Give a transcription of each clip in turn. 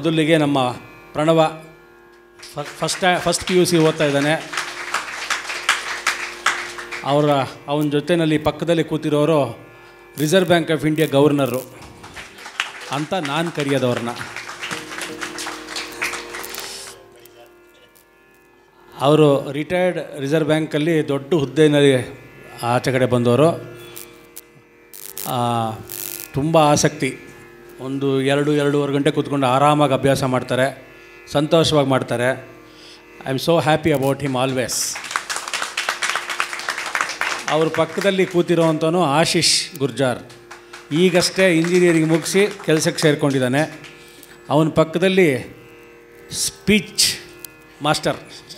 ಮೊದಲಿಗೆ ನಮ್ಮ ಪ್ರಣವ first PUC ಓದ್ತಾ ಇದ್ದಾನೆ. ಅವನ ಜೊತೆಯಲ್ಲಿ ಪಕ್ಕದಲ್ಲಿ ಕೂತಿರೋರು reserve bank of India governor ಅಂತ ನಾನು ಕರೆಯೋದವ್ರನ್ನ. ಅವರು ರಿಟೈರ್ಡ್ ರಿಸರ್ವ್ ಬ್ಯಾಂಕಲ್ಲಿ ದೊಡ್ಡ ಹುದ್ದೆಯಲ್ಲಿ ಆಚೆ ಕಡೆ ಬಂದವರು. ತುಂಬ ಆಸಕ್ತಿ, ಒಂದು 2-2.5 ಗಂಟೆ ಕೂತ್ಕೊಂಡು ಆರಾಮಾಗಿ ಅಭ್ಯಾಸ ಮಾಡ್ತಾರೆ, ಸಂತೋಷವಾಗಿ ಮಾಡ್ತಾರೆ. I am so happy about him always. ಅವ್ರ ಪಕ್ಕದಲ್ಲಿ ಕೂತಿರೋವಂಥವನು ಆಶೀಶ್ ಗುರ್ಜಾರ್, ಈಗಷ್ಟೇ ಇಂಜಿನಿಯರಿಂಗ್ ಮುಗಿಸಿ ಕೆಲಸಕ್ಕೆ ಸೇರಿಕೊಂಡಿದ್ದಾನೆ. ಅವನ ಪಕ್ಕದಲ್ಲಿ ಸ್ಪೀಚ್ ಮಾಸ್ಟರ್,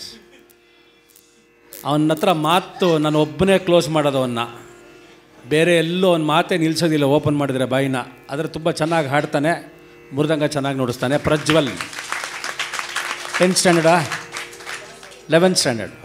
ಅವನ ಹತ್ರ ಮಾತು ನಾನು ಒಬ್ಬನೇ ಕ್ಲೋಸ್ ಮಾಡೋದವನ್ನ, ಬೇರೆ ಎಲ್ಲೂ ಅವ್ನ ಮಾತೇ ನಿಲ್ಲಿಸೋದಿಲ್ಲ ಓಪನ್ ಮಾಡಿದರೆ ಬಾಯಿನ. ಆದರೆ ತುಂಬ ಚೆನ್ನಾಗಿ ಹಾಡ್ತಾನೆ, ಮೃದಂಗ ಚೆನ್ನಾಗಿ ನುಡಿಸ್ತಾನೆ. Prajwal 10th ಸ್ಟ್ಯಾಂಡರ್ಡಾ 11th standard.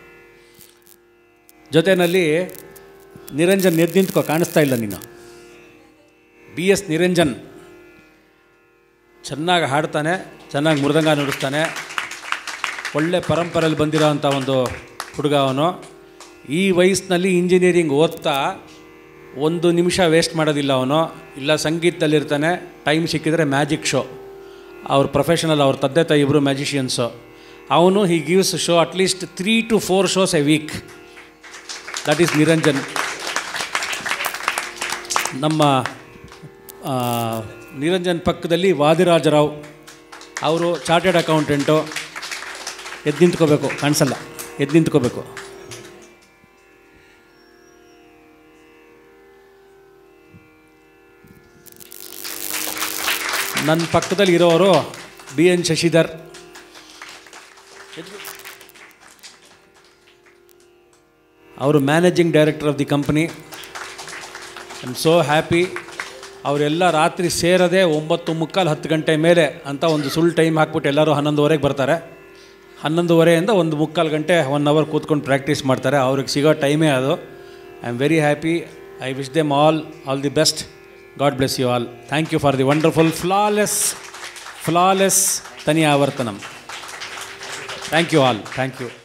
ಜೊತೆಯಲ್ಲಿ ನಿರಂಜನ್, ಎದ್ದು ನಿಂತ್ಕೋ, ಕಾಣಿಸ್ತಾ ಇಲ್ಲ ನೀನು. BS ನಿರಂಜನ್ ಚೆನ್ನಾಗಿ ಹಾಡ್ತಾನೆ, ಚೆನ್ನಾಗಿ ಮೃದಂಗ ನುಡಿಸ್ತಾನೆ. ಒಳ್ಳೆ ಪರಂಪರೆಯಲ್ಲಿ ಬಂದಿರೋ ಅಂಥ ಒಂದು ಹುಡುಗ ಅವನು. ಈ ವಯಸ್ಸಿನಲ್ಲಿ ಇಂಜಿನಿಯರಿಂಗ್ ಓದ್ತಾ 1 ನಿಮಿಷ ವೇಸ್ಟ್ ಮಾಡೋದಿಲ್ಲ ಅವನು. ಇಲ್ಲ ಸಂಗೀತದಲ್ಲಿರ್ತಾನೆ, ಟೈಮ್ ಸಿಕ್ಕಿದರೆ ಮ್ಯಾಜಿಕ್ ಶೋ. ಅವ್ರ ಪ್ರೊಫೆಷನಲ್, ಅವ್ರ ತಂದೆ ತಾಯಿ ಇಬ್ಬರು ಮ್ಯಾಜಿಷಿಯನ್ಸು. ಅವನು he gives show at least 3 to 4 shows a week. That is Niranjan. ನಮ್ಮ ನಿರಂಜನ್ ಪಕ್ಕದಲ್ಲಿ ವಾದಿರಾಜರಾವ್, ಅವರು ಚಾರ್ಟೆಡ್ ಅಕೌಂಟೆಂಟು. ಎದ್ದು ನಿಂತ್ಕೋಬೇಕು, ಕಾಣಿಸಲ್ಲ, ಎದ್ದು ನಿಂತ್ಕೋಬೇಕು. ನನ್ನ ಪಕ್ಕದಲ್ಲಿ ಇರೋರು BN ಶಶಿಧರ್, ಅವರು managing director of the company. I am so happy. ಅವರೆಲ್ಲ ರಾತ್ರಿ ಸೇರದೆ 9:45 10 ಗಂಟೆ ಮೇಲೆ ಅಂತ ಒಂದು ಸುಳ್ಳು ಟೈಮ್ ಹಾಕ್ಬಿಟ್ಟು ಎಲ್ಲರೂ 11:15ಗೆ ಬರ್ತಾರೆ. 11:15 1:45 ಗಂಟೆ 1 hour ಕೂತ್ಕೊಂಡು ಪ್ರಾಕ್ಟೀಸ್ ಮಾಡ್ತಾರೆ. ಅವ್ರಿಗೆ ಸಿಗೋ ಟೈಮೇ ಅದು. I am very happy. I wish them all the best. God bless you all. Thank you for the wonderful, flawless Tani Avartanam. Thank you all. Thank you.